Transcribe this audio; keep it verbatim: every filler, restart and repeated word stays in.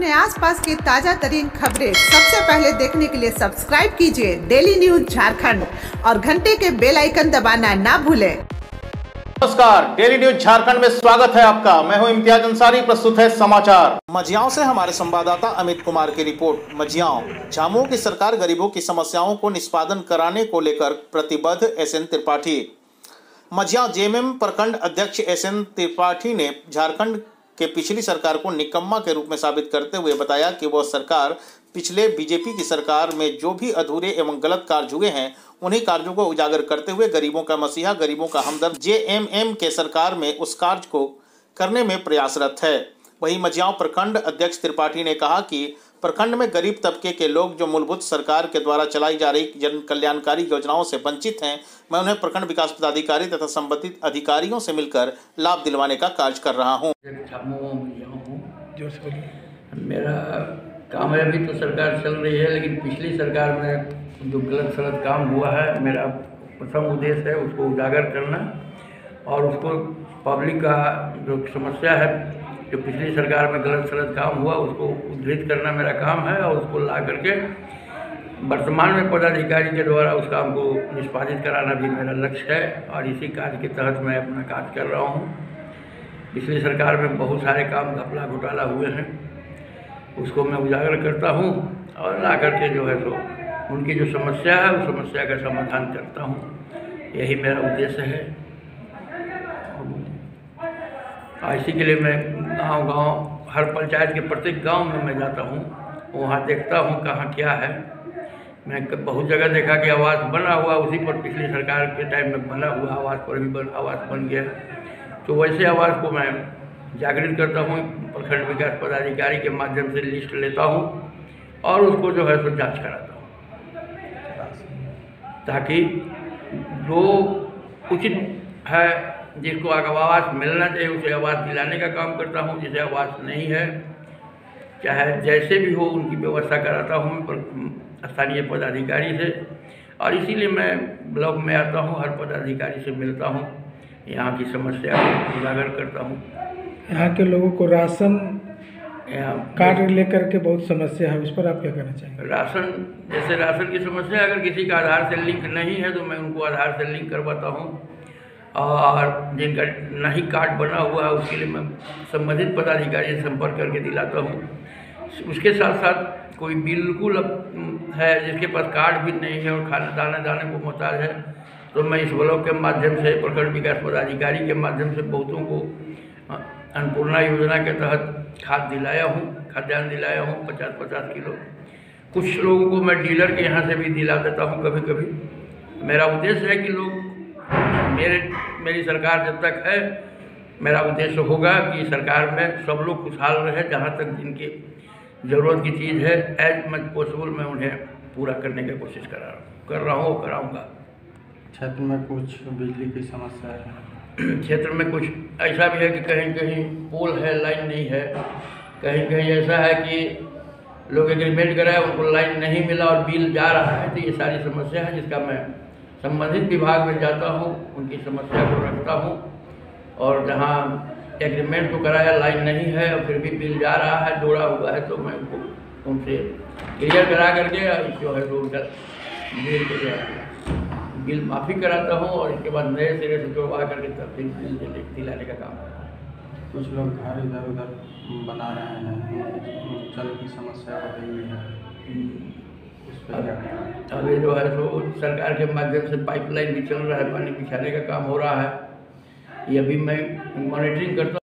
अपने आसपास की ताजा तरीन खबरें सबसे पहले देखने के लिए सब्सक्राइब कीजिए डेली न्यूज झारखंड और घंटे के बेल आइकन दबाना ना भूलें। नमस्कार, डेली न्यूज झारखंड में स्वागत है आपका। मैं हूं इम्तियाज अंसारी। प्रस्तुत है समाचार। मझियाओं से हमारे संवाददाता अमित कुमार की रिपोर्ट। मझियाओं झामुमो की सरकार गरीबों की समस्याओं को निष्पादन कराने को लेकर प्रतिबद्ध। S N Tripathi. मझियाओं जेएमएम प्रखंड अध्यक्ष एस एन त्रिपाठी ने झारखंड के पिछली सरकार को निकम्मा के रूप में साबित करते हुए बताया कि वह सरकार पिछले बीजेपी की सरकार में जो भी अधूरे एवं गलत कार्य हुए हैं उन्हीं कार्यों को उजागर करते हुए गरीबों का मसीहा, गरीबों का हमदर्द जेएमएम के सरकार में उस कार्य को करने में प्रयासरत है। वहीं मझियाओं प्रखंड अध्यक्ष त्रिपाठी ने कहा कि प्रखंड में गरीब तबके के लोग जो मूलभूत सरकार के द्वारा चलाई जा रही जन कल्याणकारी योजनाओं से वंचित हैं, मैं उन्हें प्रखंड विकास पदाधिकारी तथा संबंधित अधिकारियों से मिलकर लाभ दिलवाने का कार्य कर रहा हूँ। मेरा काम है, अभी तो सरकार चल रही है, लेकिन पिछली सरकार में जो गलत सलत काम हुआ है, मेरा प्रथम उद्देश्य है उसको उजागर करना और उसको पब्लिक का जो समस्या है, जो पिछली सरकार में गलत सलत काम हुआ, उसको उद्धृत करना मेरा काम है और उसको ला करके वर्तमान में पदाधिकारी के द्वारा उस काम को निष्पादित कराना भी मेरा लक्ष्य है और इसी कार्य के तहत मैं अपना कार्य कर रहा हूँ। पिछली सरकार में बहुत सारे काम घपला घोटाला हुए हैं, उसको मैं उजागर करता हूँ और ला करके जो है सो उनकी जो समस्या है उस समस्या का समाधान करता हूँ। यही मेरा उद्देश्य है। इसी के लिए मैं गांव गांव हर पंचायत के प्रत्येक गांव में मैं जाता हूं, वहां देखता हूं कहां क्या है। मैं बहुत जगह देखा कि आवास बना हुआ, उसी पर पिछली सरकार के टाइम में बना हुआ आवास पर भी बन, आवास बन गया। तो वैसे आवास को मैं जागृत करता हूं, प्रखंड विकास पदाधिकारी के माध्यम से लिस्ट लेता हूं और उसको जो है सो जाँच कराता हूँ, ताकि जो उचित है जिसको आवास मिलना चाहिए उसे आवास दिलाने का काम करता हूँ। जिसे आवास नहीं है, चाहे जैसे भी हो, उनकी व्यवस्था कराता हूँ स्थानीय पदाधिकारी से। और इसीलिए मैं ब्लॉक में आता हूँ, हर पदाधिकारी से मिलता हूँ, यहाँ की समस्या को उजागर करता हूँ। यहाँ के लोगों को राशन कार्ड लेकर के बहुत समस्या है, उस पर आप क्या कहना चाहेंगे? राशन, जैसे राशन की समस्या, अगर किसी का आधार से लिंक नहीं है तो मैं उनको आधार से लिंक करवाता हूँ और जिनका नहीं कार्ड बना हुआ है उसके लिए मैं संबंधित पदाधिकारी से संपर्क करके दिलाता हूँ। उसके साथ साथ कोई बिल्कुल है जिसके पास कार्ड भी नहीं है और खाना दाने दाने को मोहताज है, तो मैं इस ब्लॉक के माध्यम से, प्रखंड विकास पदाधिकारी के माध्यम से बहुतों को अन्नपूर्णा योजना के तहत खाद दिलाया हूँ, खाद्यान्न दिलाया हूँ पचास पचास किलो। कुछ लोगों को मैं डीलर के यहाँ से भी दिला देता हूँ कभी कभी। मेरा उद्देश्य है कि लोग मेरे मेरी सरकार जब तक है, मेरा उद्देश्य होगा कि सरकार में सब लोग खुशहाल रहे। जहाँ तक जिनकी ज़रूरत की चीज़ है, एज मच पॉसिबल मैं उन्हें पूरा करने की कोशिश कर रहा हूँ कर रहा हूँ और कराऊँगा। क्षेत्र में कुछ बिजली की समस्या है, क्षेत्र में कुछ ऐसा भी है कि कहीं कहीं पोल है, लाइन नहीं है। कहीं कहीं ऐसा है कि लोग एग्रीमेंट कराए, उनको लाइन नहीं मिला और बिल जा रहा है। तो ये सारी समस्या है जिसका मैं संबंधित विभाग में जाता हूँ, उनकी समस्या को रखता हूँ और जहाँ एग्रीमेंट तो कराया, लाइन नहीं है और फिर भी बिल जा रहा है, जोड़ा हुआ है, तो मैं उनको उनसे क्लियर करा करके जो है तो उनका बिल को जो है बिल माफ़ी कराता हूँ और इसके बाद नए सिरे से जोड़वा करके तब फिर बिल दिलाने का काम करता हूँ। कुछ लोग घर इधर उधर बना रहे हैं, जल की समस्या बढ़ रही है, अभी जो है तो सरकार के माध्यम से पाइपलाइन भी चल रहा है, पानी बिछाने का काम हो रहा है। ये अभी मैं मॉनिटरिंग करता हूँ।